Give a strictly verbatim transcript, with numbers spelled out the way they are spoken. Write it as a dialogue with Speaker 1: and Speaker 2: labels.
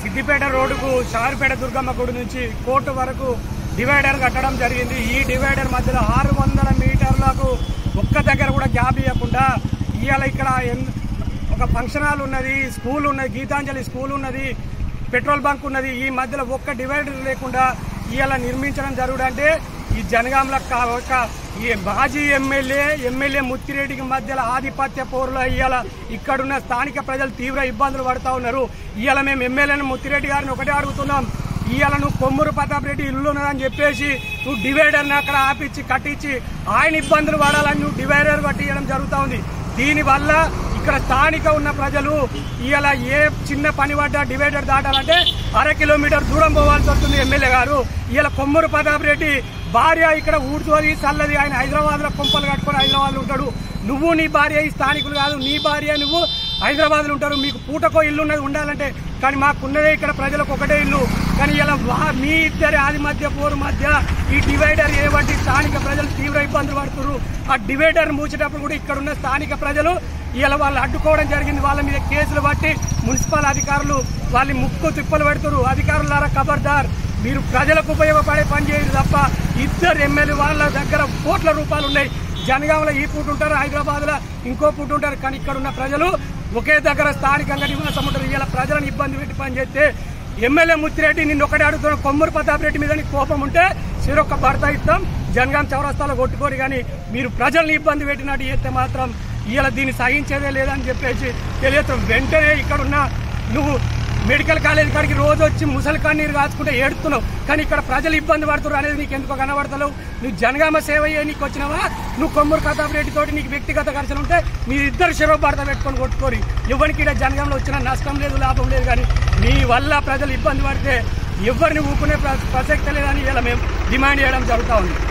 Speaker 1: సిద్దిపేట రోడ్డుకు షారుపేట దుర్గమ్మ గుడి నుంచి కోర్టు వరకు డివైడర్ కట్టడం జరిగింది। ఈ డివైడర్ మధ్యలో ఆరు వందల మీటర్లకు ఒక్క దగ్గర కూడా గ్యాప్ ఇవ్వకుండా ఇవాళ ఇక్కడ ఒక ఫంక్షన్ హాల్ ఉన్నది, స్కూల్ ఉన్నది, గీతాంజలి స్కూల్ ఉన్నది, పెట్రోల్ బంక్ ఉన్నది, ఈ మధ్యలో ఒక్క డివైడర్ లేకుండా ఇవాళ నిర్మించడం జరుగుడంటే ఈ జనగాంలో ఒక ఈ మాజీ ఎమ్మెల్యే ఎమ్మెల్యే ముత్తిరెడ్డికి మధ్యలో ఆధిపత్య పోరులో ఇవాళ ఇక్కడున్న స్థానిక ప్రజలు తీవ్ర ఇబ్బందులు పడుతూ ఉన్నారు। ఇవాళ మేము ఎమ్మెల్యేని ముత్తిరెడ్డి గారిని ఒకటే అడుగుతున్నాం, ఇవాళ నువ్వు కొమ్మూరు ప్రతాప్ రెడ్డి ఇల్లు ఉన్నదని చెప్పేసి నువ్వు డివైడర్ని అక్కడ ఆపించి కట్టించి ఆయన ఇబ్బందులు పడాలని నువ్వు డివైడర్ కట్టించడం జరుగుతూ ఉంది। దీనివల్ల ఇక్కడ స్థానిక ఉన్న ప్రజలు ఇవాళ ఏ చిన్న పని పడ్డా డివైడర్ దాటాలంటే అర కిలోమీటర్ దూరం పోవాల్సి వస్తుంది। ఎమ్మెల్యే గారు ఇవాళ కొమ్మూరు ప్రతాప్ రెడ్డి భార్య ఇక్కడ ఊడ్చోది చల్లది, ఆయన హైదరాబాద్ లో కొంపలు కట్టుకొని హైదరాబాద్ లో ఉంటాడు, నువ్వు నీ భార్య ఈ స్థానికులు కాదు, నీ భార్య నువ్వు హైదరాబాద్ లో ఉంటారు, మీకు పూటకో ఇల్లు ఉన్నది ఉండాలంటే, కానీ మాకున్నదే ఇక్కడ ప్రజలకు ఒకటే ఇల్లు, కానీ ఇలా మీ ఇద్దరి ఆది మధ్య పోరు మధ్య ఈ డివైడర్ ఏవంటి స్థానిక ప్రజలు తీవ్ర ఇబ్బందులు పడుతున్నారు। ఆ డివైడర్ మూసేటప్పుడు కూడా ఇక్కడ ఉన్న స్థానిక ప్రజలు ఇలా వాళ్ళు అడ్డుకోవడం జరిగింది, వాళ్ళ మీద కేసులు బట్టి మున్సిపల్ అధికారులు వాళ్ళ ముక్కు తిప్పలు పెడుతున్నారు। అధికారులారా ఖబర్దార్, మీరు ప్రజలకు ఉపయోగపడే పని చేయరు తప్ప ఇద్దరు ఎమ్మెల్యే వాళ్ళ దగ్గర కోట్ల రూపాయలు ఉన్నాయి, జనగాంలో ఈ పూట ఉంటారు, హైదరాబాద్ లో ఇంకో పూట ఉంటారు, కానీ ఇక్కడ ఉన్న ప్రజలు ఒకే దగ్గర స్థానికంగా నివాసం ఉంటారు। ఇలా ప్రజలను ఇబ్బంది పెట్టి పని చేస్తే ఎమ్మెల్యే ముత్తిరెడ్డి నిన్ను ఒకటే అడుగుతున్న, కొమ్మూరు ప్రతాప్ రెడ్డి మీద కోపం ఉంటే సిరొక్క భర్త ఇస్తాం జనగాం చౌరస్తాలో కొట్టుకోరు, కానీ మీరు ప్రజల్ని ఇబ్బంది పెట్టినట్టు చేస్తే మాత్రం ఇలా దీన్ని సహించేదే లేదని చెప్పేసి తెలియదు। వెంటనే ఇక్కడున్న నువ్వు మెడికల్ కాలేజ్ కాడికి రోజు వచ్చి ముసలి కన్నీరు కాచుకుంటే ఏడుతున్నావు, కానీ ఇక్కడ ప్రజలు ఇబ్బంది పడుతున్నారు అనేది నీకు ఎందుకో కనబడతలేవు। నువ్వు జనగామ సేవ అయ్యే నీకు వచ్చినావా, నువ్వు కొమ్మూరు ప్రతాప్ రెడ్డి తోటి నీకు వ్యక్తిగత ఘర్షణ ఉంటే మీరిద్దరు శిరో భర్త పెట్టుకొని కొట్టుకోరి, ఎవరికి ఇక్కడ జనగాంలో వచ్చిన నష్టం లేదు లాభం లేదు, కానీ నీ వల్ల ప్రజలు ఇబ్బంది పడితే ఎవరిని ఊపుకునే ప్రసక్తి లేదని ఇలా మేము డిమాండ్ చేయడం జరుగుతూ ఉంది।